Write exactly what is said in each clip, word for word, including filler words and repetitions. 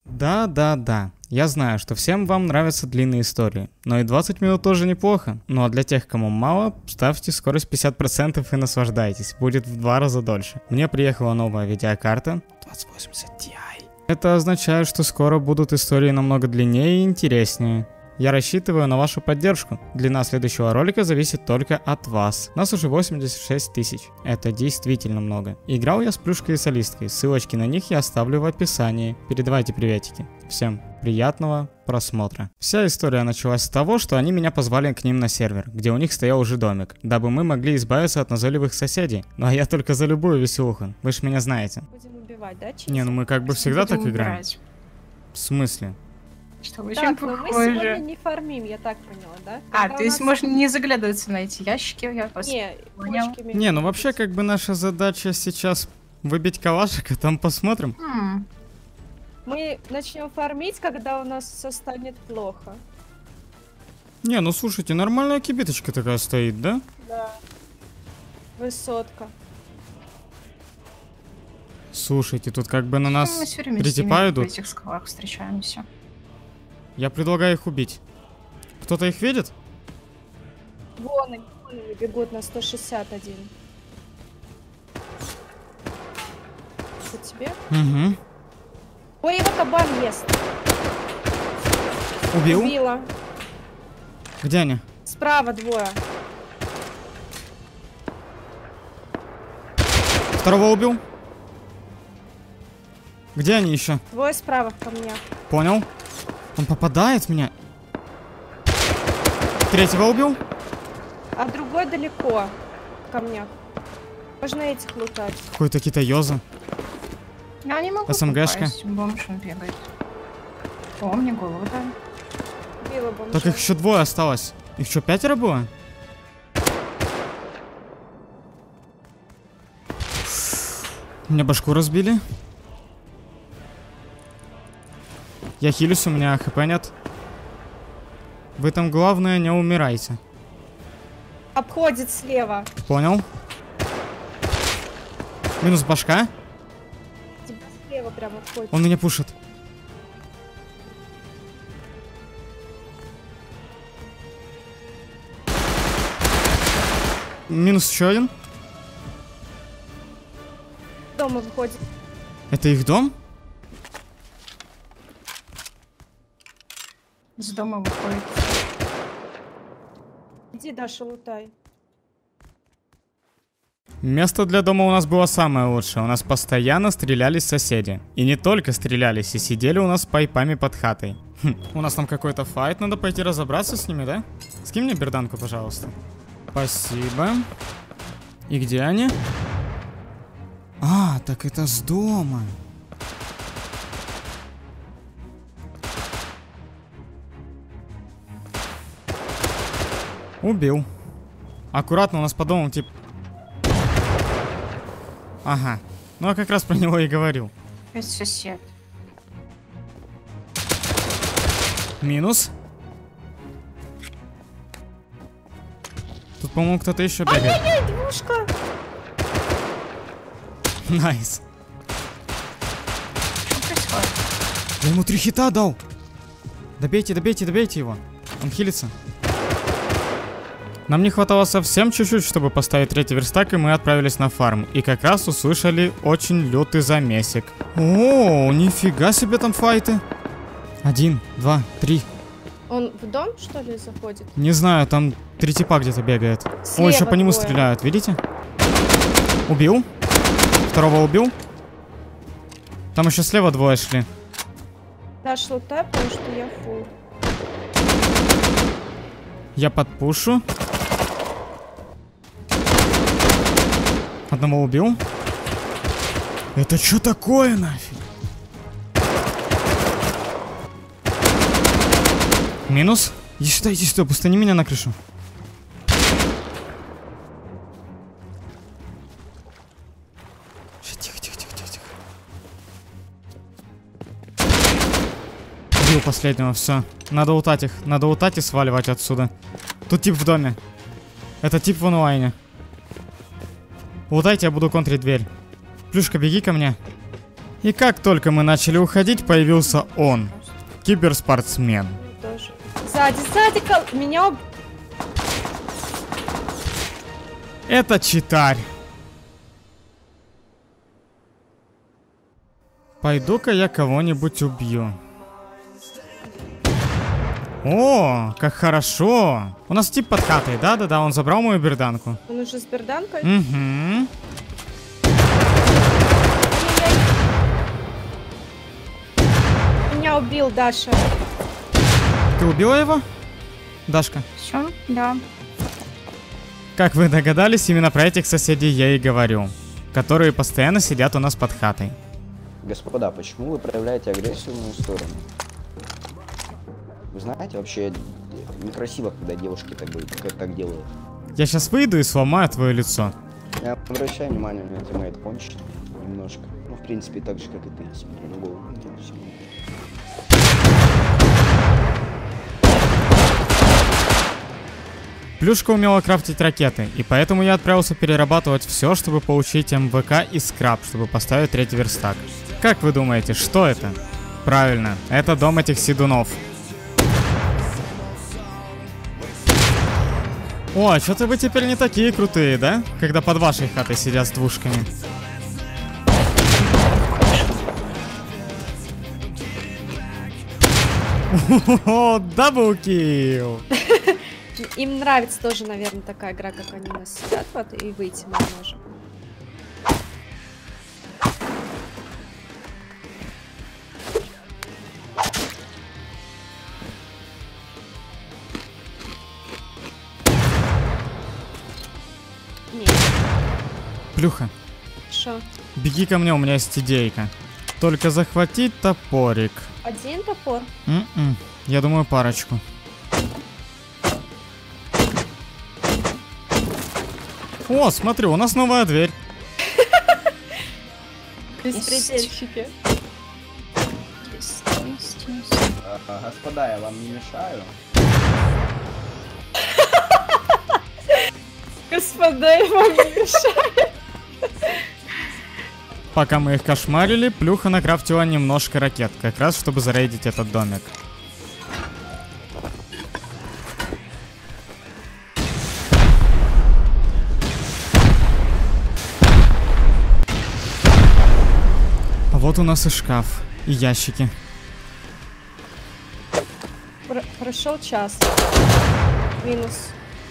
Да, да, да. Я знаю, что всем вам нравятся длинные истории, но и двадцать минут тоже неплохо. Ну а для тех, кому мало, ставьте скорость пятьдесят процентов и наслаждайтесь, будет в два раза дольше. Мне приехала новая видеокарта двадцать восемьдесят Ти Ай. Это означает, что скоро будут истории намного длиннее и интереснее. Я рассчитываю на вашу поддержку. Длина следующего ролика зависит только от вас. Нас уже восемьдесят шесть тысяч. Это действительно много. Играл я с Плюшкой и Солисткой. Ссылочки на них я оставлю в описании. Передавайте приветики. Всем приятного просмотра. Вся история началась с того, что они меня позвали к ним на сервер, где у них стоял уже домик, дабы мы могли избавиться от назойливых соседей. Ну а я только за любую веселуху. Вы ж меня знаете. Будем убивать, да, Чизи? Не, ну мы как бы всегда так играем. Убирать. В смысле? Что очень Так, но мы похоже. сегодня не фармим, я так поняла, да? А, Когда то у есть нас- можно не заглядываться на эти ящики, я вас Не, понял. почками Не, ну будем вообще бить. как бы наша задача сейчас выбить калашик, а там посмотрим. М, Мы начнем фармить, когда у нас все станет плохо. Не, ну слушайте, нормальная кибиточка такая стоит, да? Да. Высотка. Слушайте, тут как бы на мы нас всё время с притипа ними идут. в этих скалах встречаемся. Я предлагаю их убить. Кто-то их видит? Вон они, вон они бегут на сто шестьдесят один. Это тебе? Угу. Ой, его кабан ест. Убил? Убила. Где они? Справа двое. Второго убил? Где они еще? Двое справа ко мне. Понял. Он попадает в меня. Третьего убил? А другой далеко. Ко мне. Можно этих лутать. Какой-то китаёза. Я не могу СМГшка. попасть, бомж он бегает. О, мне голову дали. Била бомжа. Так их еще двое осталось. Их что, пятеро было? Мне башку разбили. Я хилюсь, у меня хп нет. Вы там главное не умирайте. Обходит слева. Понял. Минус башка. Тебя слева прям обходит. Он меня пушит. Минус еще один. Дома выходит. Это их дом? С дома выходит. Иди, Даша, лутай. Место для дома у нас было самое лучшее. У нас постоянно стрелялись соседи. И не только стрелялись, и сидели у нас с пайпами под хатой. Хм, у нас там какой-то файт, надо пойти разобраться с ними, да? Скинь мне берданку, пожалуйста. Спасибо. И где они? А, так это с дома. Убил. Аккуратно, у нас по дому, типа... Ага. Ну, я как раз про него и говорил. Это сосед. Минус. Тут, по-моему, кто-то еще бегает. Ай-яй-яй, двушка! Найс. Что происходит? Я ему три хита дал. Добейте, добейте, добейте его. Он хилится. Нам не хватало совсем чуть-чуть, чтобы поставить третий верстак, и мы отправились на фарм. И как раз услышали очень лютый замесик. О, нифига себе там файты. Один, два, три. Он в дом, что ли, заходит? Не знаю, там три типа где-то бегает. Слева О, еще по нему двое. стреляют, видите? Убил. Второго убил. Там еще слева двое шли. Даш, лутай, потому что я фул. Я подпушу. Одного убил. Это что такое нафиг? Минус. Иди сюда, иди сюда, пустани меня на крышу. Ща, тихо, тихо, тихо, тихо, тихо. Убил последнего, все. Надо лутать их, надо лутать и сваливать отсюда. Тут тип в доме. Это тип в онлайне. Лутайте, я буду контрить дверь. Плюшка, беги ко мне. И как только мы начали уходить, появился он. Киберспортсмен. Тоже. Сзади, сзади, кол... меня... уб- Это читарь. Пойду-ка я кого-нибудь убью. О, как хорошо. У нас тип под хатой, да-да-да, он забрал мою берданку. Он уже с берданкой? Угу. Меня убил Даша. Ты убила его, Дашка? Все, да. Как вы догадались, именно про этих соседей я и говорю. Которые постоянно сидят у нас под хатой. Господа, почему вы проявляете агрессию в мою сторону? Вы знаете, вообще некрасиво, когда девушки так, как так делают. Я сейчас выйду и сломаю твое лицо. Я обращаю внимание на тиммейт кончит немножко. Ну, в принципе, так же, как и ты. Смотри на голову. Плюшка умела крафтить ракеты, и поэтому я отправился перерабатывать все, чтобы получить эм вэ ка и скраб, чтобы поставить третий верстак. Как вы думаете, что это? Правильно, это дом этих седунов. О, а что-то вы теперь не такие крутые, да? Когда под вашей хатой сидят с двушками. О, даблкил! Им нравится тоже, наверное, такая игра, как они у нас сидят, вот, и выйти мы можем. Нет. Плюха, Шо? беги ко мне, у меня есть идейка. Только захватить топорик. Один топор? М-м, я думаю, парочку. О, смотри, у нас новая дверь. Беспредельщики. Есть, есть, есть. А, господа, я вам не мешаю? Господа, я вам не мешаю. Пока мы их кошмарили, Плюха накрафтила немножко ракет, как раз чтобы зарейдить этот домик. А вот у нас и шкаф, и ящики. Про- прошел час. Минус.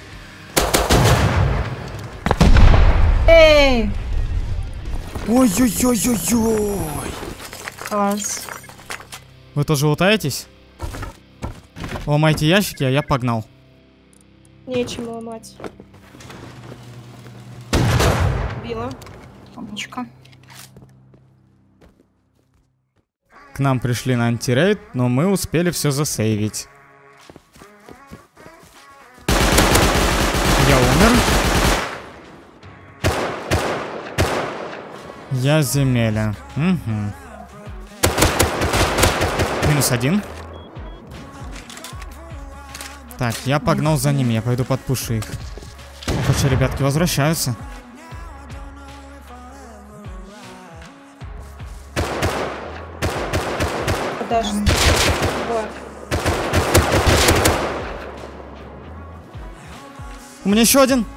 Эй! Ой-ой-ой-ой-ой! Класс. Вы тоже лутаетесь? Ломайте ящики, а я погнал. Нечем ломать. Била. Опачка. К нам пришли на антирейд, но мы успели все засейвить. Я умер. Я земеля. Угу. Минус один. Так, я погнал за ними, я пойду подпушу их. Короче, ребятки возвращаются. Даже. Вот. У меня еще один.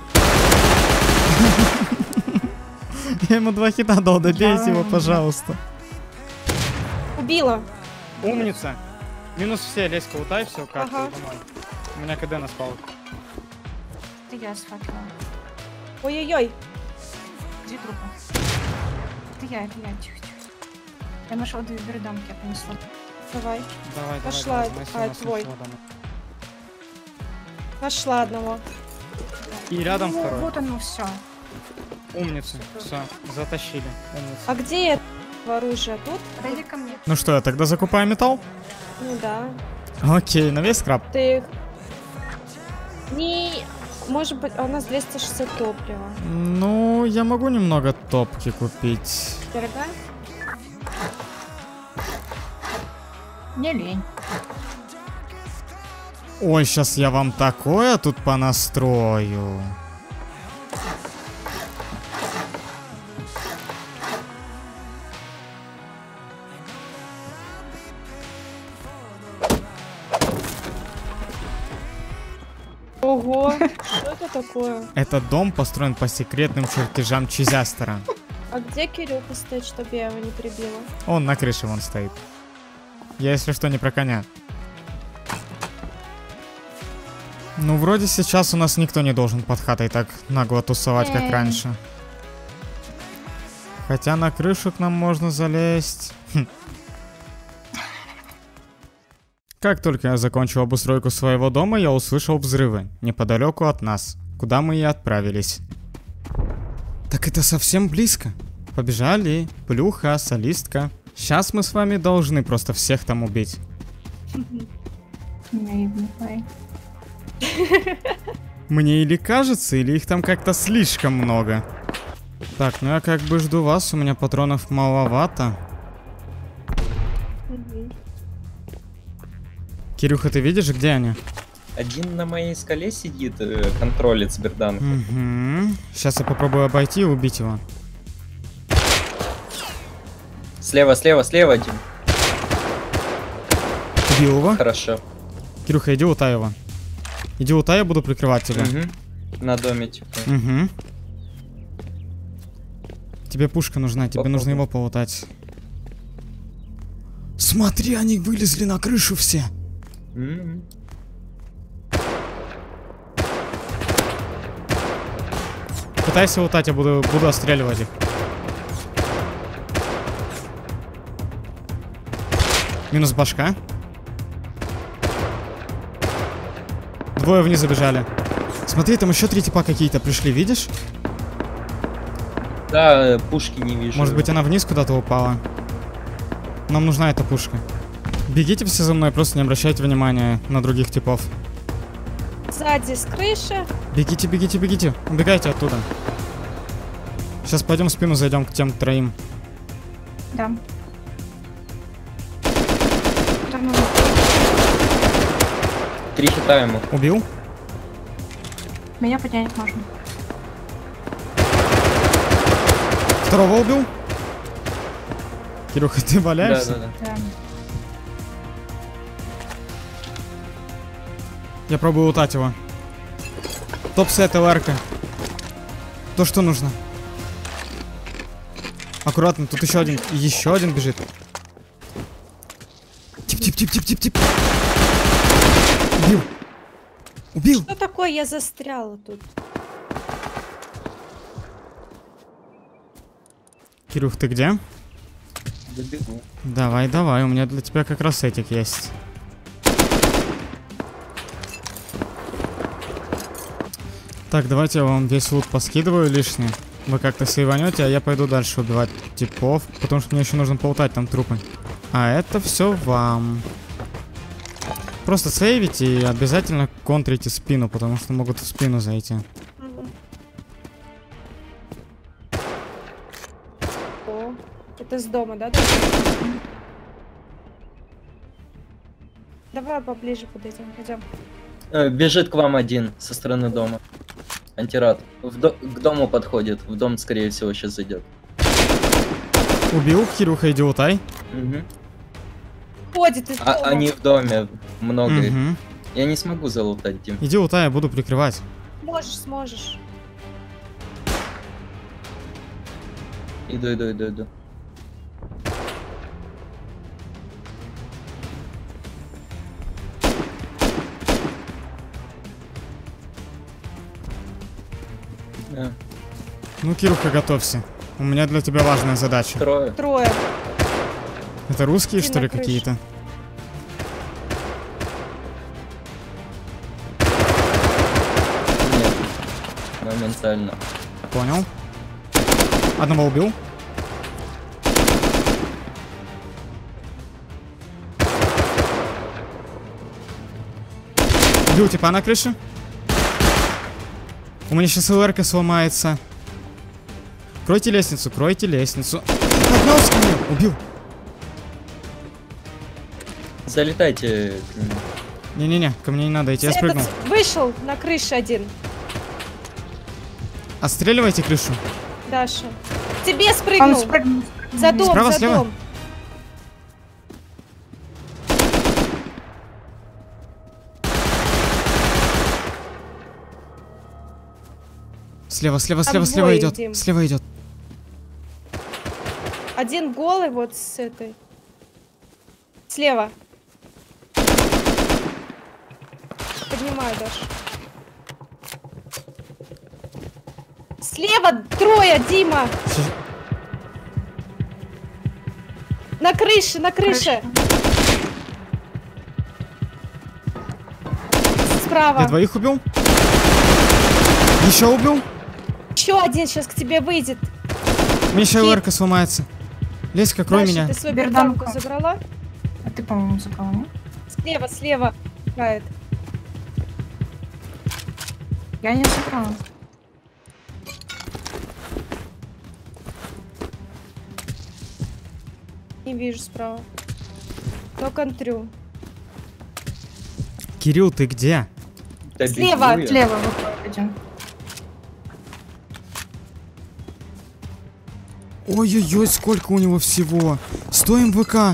Я ему два хита дал, добейте его, пожалуйста. Убила. Умница. Минус все, лезь-ка лутай, все, как Ага. домой. У меня КД на спал. Это я сфоткала. Ой-ой-ой. Где трупы? Это я, это я. Тихо, тихо. Я нашла две берданки, я понесла. Давай. Давай, Пошла, давай, а, твой. Нашла одного. И рядом Ну, второй. вот оно все. Умница. Все, затащили. Умница. А где это оружие? Тут? Подойди ко мне. Ну что, я тогда закупаю металл? Ну да. Окей, на весь скраб. Ты... Не... Может быть, а у нас двести шестьдесят топлива. Ну, я могу немного топки купить. Дорогая? Не лень. Ой, сейчас я вам такое тут понастрою. Ого, что это такое? Этот дом построен по секретным чертежам Чизястера. А где Кирюха стоит, чтобы я его не прибила? Он на крыше вон стоит. Я, если что, не про коня. Ну, вроде сейчас у нас никто не должен под хатой так нагло тусовать, как Эй. раньше. Хотя на крышу к нам можно залезть. Хм. Как только я закончил обустройку своего дома, я услышал взрывы неподалеку от нас, куда мы и отправились. Так это совсем близко. Побежали. Плюха, солистка. Сейчас мы с вами должны просто всех там убить. Наивный парень. Мне или кажется, или их там как-то слишком много. Так, ну я как бы жду вас, у меня патронов маловато. Мгм. Кирюха, ты видишь, где они? Один на моей скале сидит, э, контролит Сберданк. Угу. Сейчас я попробую обойти и убить его. Слева, слева, слева один. Убил его. Хорошо. Кирюха, иди утай его. Иди утай, я буду прикрывать тебя. Мгм. На доме, типа. Угу. Тебе пушка нужна, тебе Попробуй. нужно его полутать. Смотри, они вылезли на крышу все. М. Пытайся лутать, я буду, буду отстреливать их. Минус башка. Двое вниз забежали. Смотри, там еще три типа какие-то пришли, видишь? Да, э, пушки не вижу. Может быть, она вниз куда-то упала. Нам нужна эта пушка. Бегите все за мной, просто не обращайте внимания на других типов. Сзади с крыши. Бегите, бегите, бегите. Убегайте оттуда. Сейчас пойдем в спину зайдем к тем троим. Да. Там ну, Три хита ему. Убил? меня поднять можно. Второго убил? Кирюха, ты Да, валяешься? да, да. Да. Я пробую лутать его. Топ-сет, ЛР-ка. То, что нужно. Аккуратно, тут еще один. Еще один бежит. Тип-тип-тип-тип-тип-тип. Убил. Убил. Что такое? Я застряла тут. Кирюх, ты где? Добегу. Давай, давай, у меня для тебя как раз этик есть. Так, давайте я вам весь лут поскидываю лишний. Вы как-то сейванете, а я пойду дальше убивать типов, потому что мне еще нужно полутать там трупы. А это все вам. Просто сейвите и обязательно контрите спину, потому что могут в спину зайти. Мгм. О, это с дома, да? да? Давай поближе подойдем, пойдем. Э, бежит к вам один со стороны дома. Антирад. В до- к дому подходит. В дом, скорее всего, сейчас зайдет. Убил, Кирюха, иди утай. Мгм. Ходит из А дома. они в доме. Много их. Мгм. Я не смогу залутать, Дим. Иди утай, я буду прикрывать. Можешь, сможешь. Иду, иду, иду, иду. Да. Ну, Кирюха, готовься. У меня для тебя важная задача. Трое. Трое. Это русские, И что на ли, крыше. какие-то? Нет. Моментально. Понял. Одного убил. Убил типа на крыше. У меня сейчас ЛР-ка сломается. Кройте лестницу, кройте лестницу. Поднялся ко мне. Убил. Залетайте к нему. Не-не-не, ко мне не надо идти, я спрыгнул. Этот вышел на крыше один. Отстреливайте крышу. Даша. К тебе Он спрыгнул. спрыгнул. За дом, Справа, за слева? дом. Слева, слева, Там слева, слева двое, идет. Дим. Слева идет. Один голый вот с этой. Слева. Поднимаю, Даш. Слева трое, Дима! На крыше, на крыше! Справа. Я двоих убил. Еще убил. Еще один сейчас к тебе выйдет. Мне еще Хит. ЛРК сломается. Леська, крой Даша, меня. ты свою Берданку. берданку забрала? А ты, по-моему, забрала, нет? Слева, слева. Играет. Я не забрала. Не вижу справа. Но контрю. Кирилл, ты где? Да Слева, бегу я. Слева выходит один. Ой-ой-ой, сколько у него всего. сто МВК. На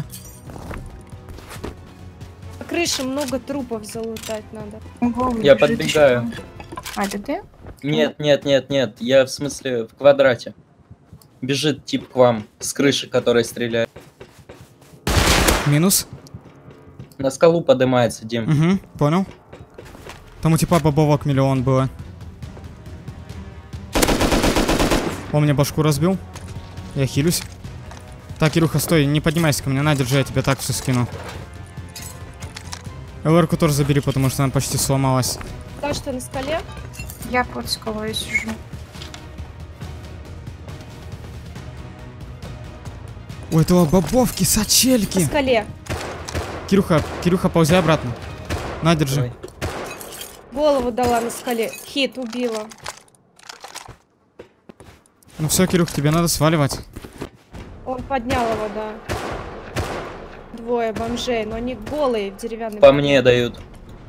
крыше много трупов залутать надо. Ого, Я бежит подбегаю. еще. А, это ты? Нет, нет, нет, нет. Я в смысле в квадрате. Бежит тип к вам с крыши, который стреляет. Минус. На скалу поднимается, Дим. Угу, понял. Там у типа бобовок миллион было. Он мне башку разбил. Я хилюсь. Так, Кирюха, стой, не поднимайся ко мне, на, держи, я тебе так все скину. ЛРку тоже забери, потому что она почти сломалась. Да, что на скале? Я под скалой сижу. У этого бобовки, На сачельки. скале. Кирюха, Кирюха, ползи обратно. На, держи. Давай. Голову дала на скале. Хит убила. Ну все, Кирюх, тебе надо сваливать. Он поднял его, да. Двое бомжей, но они голые в деревянной. По мне дают.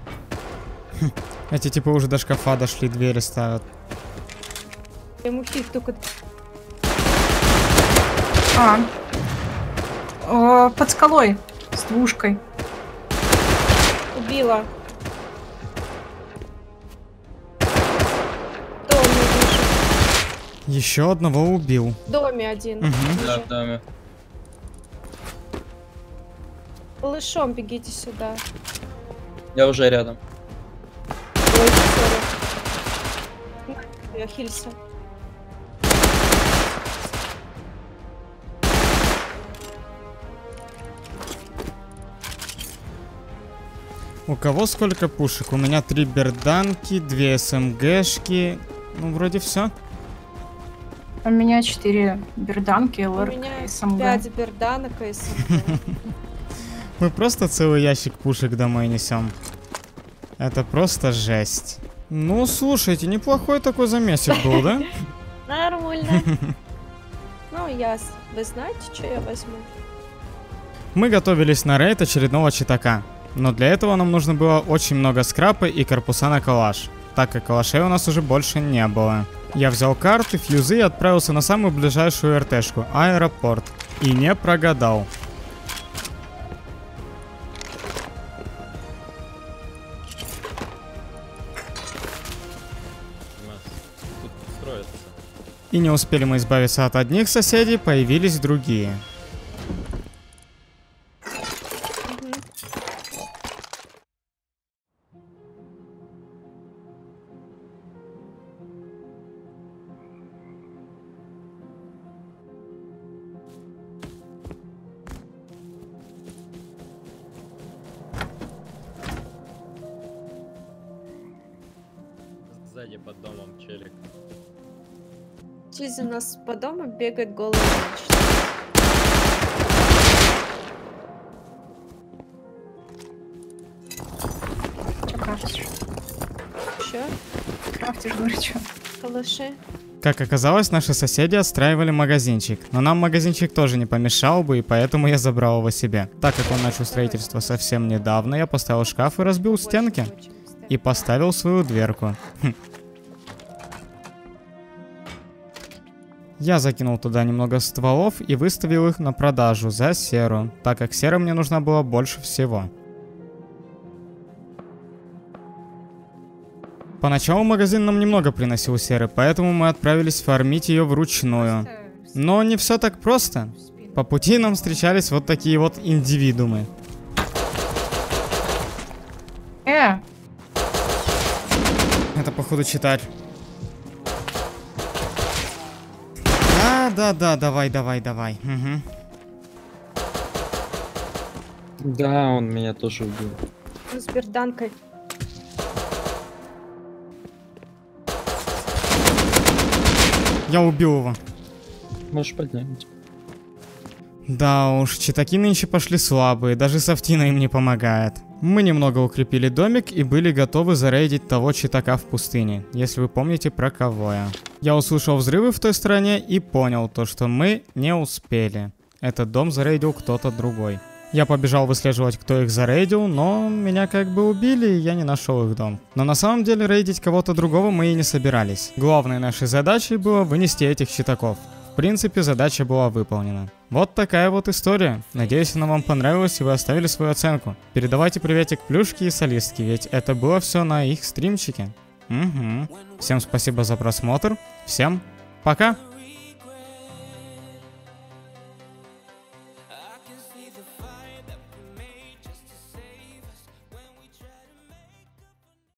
Эти типа уже до шкафа дошли, двери ставят. Ему хит только... А. О, под скалой. С двушкой. Убила. В доме вижу. Еще одного убил. В доме один. Мгм. Да, Вижу. в доме. Малышом бегите сюда. Я уже рядом. Ой, сори. Я хилься. У кого сколько пушек? У меня три берданки, две СМГшки. Ну, вроде все. У меня четыре берданки, У ЛРК меня и СМГ. пять берданок и СМГ. Мы просто целый ящик пушек домой несем. Это просто жесть. Ну, слушайте, неплохой такой замесик был, да? Нормально. Ну, я... с- Вы знаете, что я возьму? Мы готовились на рейд очередного читака. Но для этого нам нужно было очень много скрапа и корпуса на калаш, так как калашей у нас уже больше не было. Я взял карты, фьюзы и отправился на самую ближайшую РТшку – аэропорт. И не прогадал. И не успели мы избавиться от одних соседей, появились другие. Мгм. Сзади под домом челик. Здесь у нас по дому бегает голый женщина. Что крафтишь? Еще Крафтишь, говорю, что? калаши. Как оказалось, наши соседи отстраивали магазинчик, но нам магазинчик тоже не помешал бы, и поэтому я забрал его себе. Так как он начал строительство совсем недавно, я поставил шкаф и разбил стенки. И поставил свою дверку. Хм. Я закинул туда немного стволов и выставил их на продажу за серу, так как сера мне нужна была больше всего. Поначалу магазин нам немного приносил серы, поэтому мы отправились фармить ее вручную. Но не все так просто. По пути нам встречались вот такие вот индивидуумы. Э! Это походу читать. Да, да, да, давай, давай, давай. Угу. Да, он меня тоже убил. С берданкой. Я убил его. Можешь поднять. Да уж, читаки нынче пошли слабые, даже софтина им не помогает. Мы немного укрепили домик и были готовы зарейдить того читака в пустыне, если вы помните, про кого я. Я услышал взрывы в той стороне и понял то, что мы не успели. Этот дом зарейдил кто-то другой. Я побежал выслеживать, кто их зарейдил, но меня как бы убили, и я не нашел их дом. Но на самом деле рейдить кого-то другого мы и не собирались. Главной нашей задачей было вынести этих читаков. В принципе, задача была выполнена. Вот такая вот история. Надеюсь, она вам понравилась и вы оставили свою оценку. Передавайте приветик Плюшке и Солистке, ведь это было все на их стримчике. Угу. Всем спасибо за просмотр. Всем пока!